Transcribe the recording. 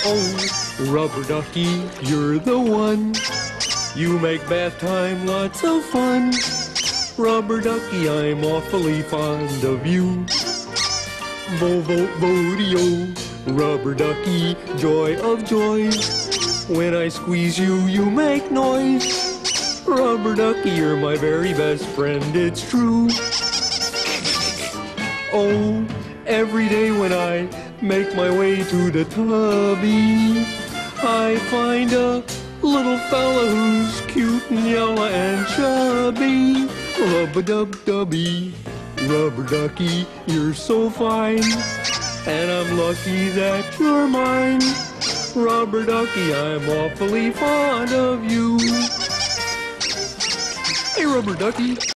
Oh, Rubber Ducky, you're the one. You make bath time lots of fun. Rubber Ducky, I'm awfully fond of you. Vo-vo-vo-dee-o, Rubber Ducky, joy of joys. When I squeeze you, you make noise. Rubber Ducky, you're my very best friend, it's true. Oh, every day when I make my way to the tubby, I find a little fella who's cute and yellow and chubby. Rub-a-dub-dubby, Rubber Ducky, you're so fine, and I'm lucky that you're mine. Rubber Ducky, I'm awfully fond of you. Hey, Rubber Ducky.